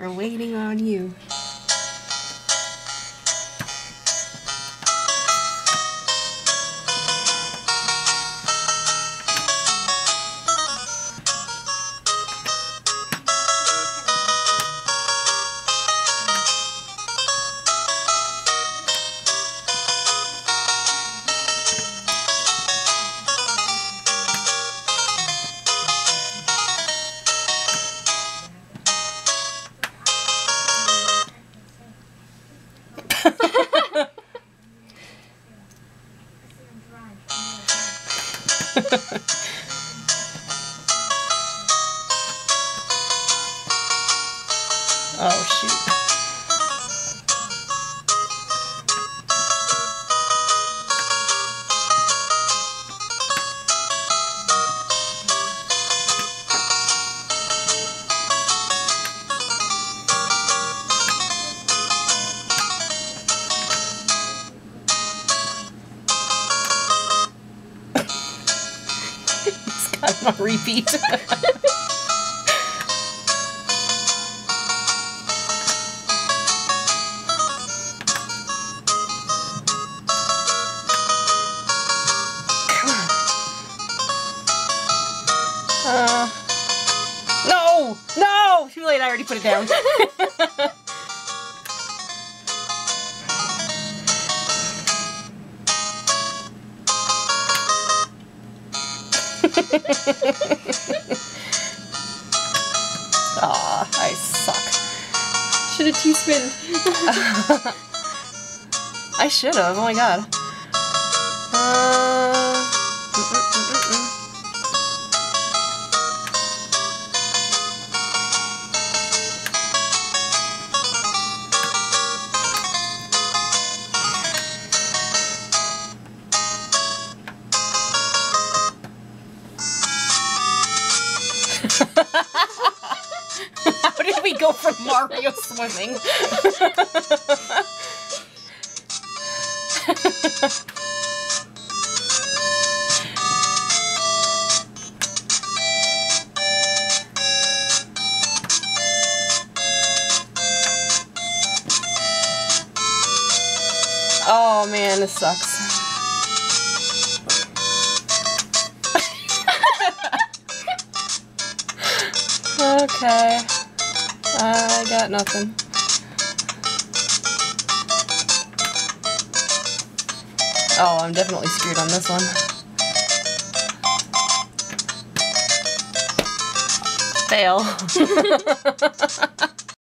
We're waiting on you. Oh, shoot. It's got him on repeat. No! No! Too late, I already put it down. Aw, I suck. Should have T-spin. I should have, oh my god. How did we go from Mario swimming? Oh man, this sucks. Okay. I got nothing. Oh, I'm definitely screwed on this one. Fail.